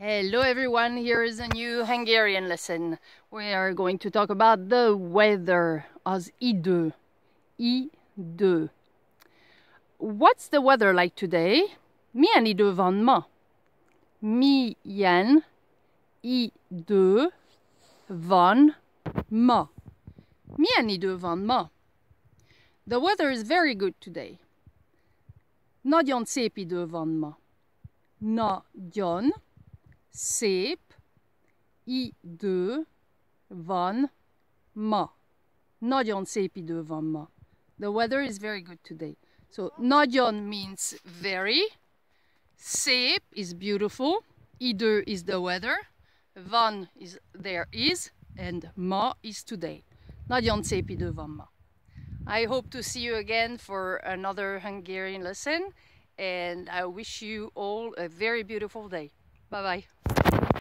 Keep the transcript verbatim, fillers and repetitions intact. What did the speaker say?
Hello everyone, here is a new Hungarian lesson. We are going to talk about the weather, az idő, idő. What's the weather like today? Milyen idő van ma? Milyen idő van ma? Milyen idő van ma? The weather is very good today. Nagyon szép idő van ma. Nagyon szép idő van ma. Nagyon szép idő van ma. The weather is very good today. So, nagyon means very. Szép is beautiful. Idő is the weather. Van is there is. And ma is today. Nagyon szép idő van ma. I hope to see you again for another Hungarian lesson. And I wish you all a very beautiful day. Bye-bye.